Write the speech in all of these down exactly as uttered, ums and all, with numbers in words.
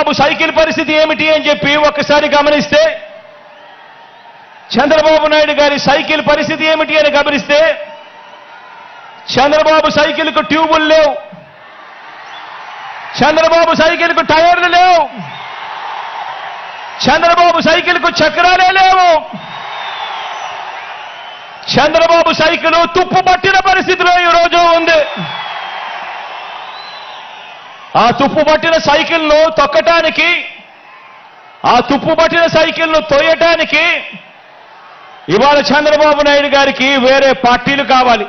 Chandrababu cycle పరిస్థితి ఏమిటి అని చెప్పి ఒక్కసారి గమనిస్తే, చంద్రబాబు నాయుడు గారి సైకిల్ పరిస్థితి ఏమిటి అని గమనిస్తే, చంద్రబాబు సైకిల్కు ట్యూబులు లేవు, చంద్రబాబు సైకిల్కు టైర్లు లేవు, చంద్రబాబు సైకిల్కు చక్రాలే లేవు, చంద్రబాబు సైకిల్ తుప్పు పట్టిన పరిస్థితిలో ఈరోజు ఉంది. ఆ తుప్పు పట్టిన సైకిల్ను తొక్కటానికి, ఆ తుప్పు పట్టిన సైకిల్ను తోయటానికి ఇవాళ చంద్రబాబు నాయుడు గారికి వేరే పార్టీలు కావాలి.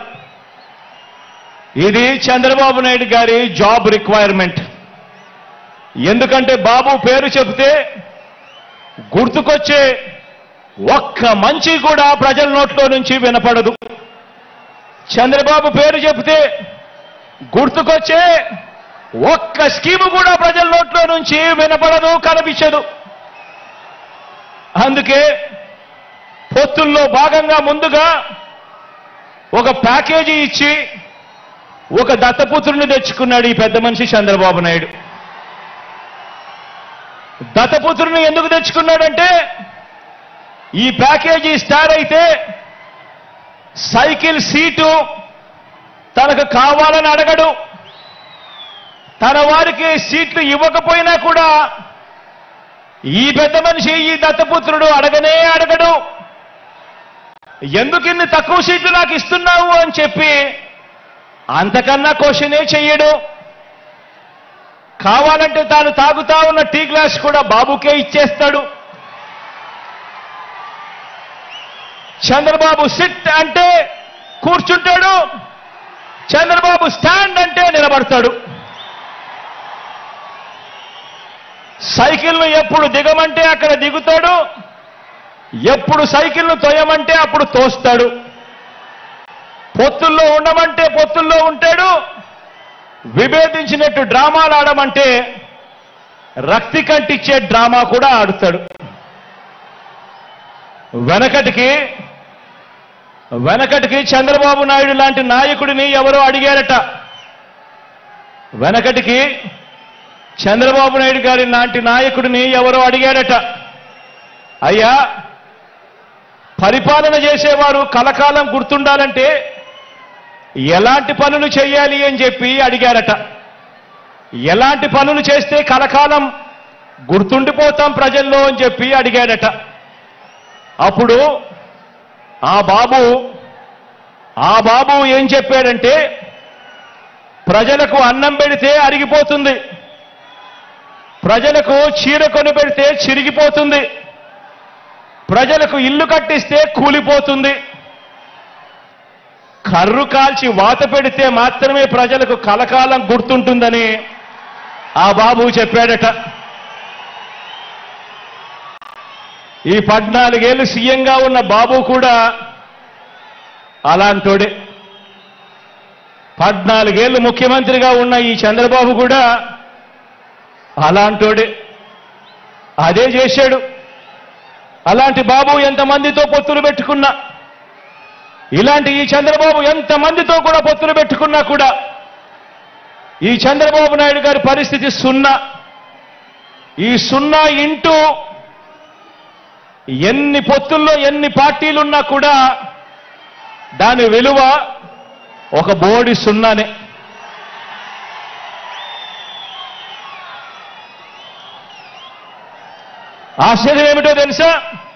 ఇది చంద్రబాబు నాయుడు గారి జాబ్ రిక్వైర్మెంట్. ఎందుకంటే బాబు పేరు చెబితే గుర్తుకొచ్చే ఒక్క మంచి కూడా ప్రజల నోట్లో నుంచి వినపడదు. చంద్రబాబు పేరు చెబితే గుర్తుకొచ్చే ఒక్క స్కీము కూడా ప్రజల నోట్లో నుంచి వినపడదు, కనిపించదు. అందుకే పొత్తుల్లో భాగంగా ముందుగా ఒక ప్యాకేజీ ఇచ్చి ఒక దత్తపుత్రుని తెచ్చుకున్నాడు ఈ పెద్ద మనిషి చంద్రబాబు నాయుడు. దత్తపుత్రుని ఎందుకు తెచ్చుకున్నాడంటే, ఈ ప్యాకేజీ స్టార్ అయితే సైకిల్ సీటు తనకు కావాలని అడగడు, తన వారికి సీట్లు ఇవ్వకపోయినా కూడా ఈ పెద్ద మనిషి, ఈ దత్తపుత్రుడు అడగనే అడగడు. ఎందుకు ఇన్ని తక్కువ సీట్లు నాకు ఇస్తున్నావు అని చెప్పి అంతకన్నా క్వశ్చనే చెయ్యడు. కావాలంటే తాను తాగుతా ఉన్న టీ గ్లాస్ కూడా బాబుకే ఇచ్చేస్తాడు. చంద్రబాబు సిట్ అంటే కూర్చుంటాడు, చంద్రబాబు స్టాండ్ అంటే నిలబడతాడు. సైకిల్ను ఎప్పుడు దిగమంటే అక్కడ దిగుతాడు, ఎప్పుడు సైకిల్ను తోయమంటే అప్పుడు తోస్తాడు. పొత్తుల్లో ఉండమంటే పొత్తుల్లో ఉంటాడు, విభేదించినట్టు డ్రామాలు ఆడమంటే రక్తి కంటిచ్చే డ్రామా కూడా ఆడుతాడు. వెనకటికి వెనకటికి చంద్రబాబు నాయుడు లాంటి నాయకుడిని ఎవరో అడిగారట. వెనకటికి చంద్రబాబు నాయుడు గారి లాంటి నాయకుడిని ఎవరో అడిగారట, అయ్యా పరిపాలన చేసేవారు కలకాలం గుర్తుండాలంటే ఎలాంటి పనులు చేయాలి అని చెప్పి అడిగారట. ఎలాంటి పనులు చేస్తే కలకాలం గుర్తుండిపోతాం ప్రజల్లో అని చెప్పి అడిగాడట. అప్పుడు ఆ బాబు ఆ బాబు ఏం చెప్పాడంటే, ప్రజలకు అన్నం పెడితే అరిగిపోతుంది, ప్రజలకు చీర కొని పెడితే చిరిగిపోతుంది, ప్రజలకు ఇల్లు కట్టిస్తే కూలిపోతుంది, కర్రు కాల్చి వాత పెడితే మాత్రమే ప్రజలకు కలకాలం గుర్తుంటుందని ఆ బాబు చెప్పాడట. ఈ పద్నాలుగేళ్లు సీఎంగా ఉన్న బాబు కూడా అలాంటోడే. పద్నాలుగేళ్లు ముఖ్యమంత్రిగా ఉన్న ఈ చంద్రబాబు కూడా అలాంటోడే. అదే చేశాడు. అలాంటి బాబు ఎంతమందితో పొత్తులు పెట్టుకున్నా, ఇలాంటి ఈ చంద్రబాబు ఎంతమందితో కూడా పొత్తులు పెట్టుకున్నా కూడా ఈ చంద్రబాబు నాయుడు గారి పరిస్థితి సున్నా. ఈ సున్నా ఇంటూ ఎన్ని పొత్తుల్లో ఎన్ని పార్టీలున్నా కూడా దాని విలువ ఒక బోడి సున్నానే. ఆశ్చర్యం ఏమిటో తెలుసా?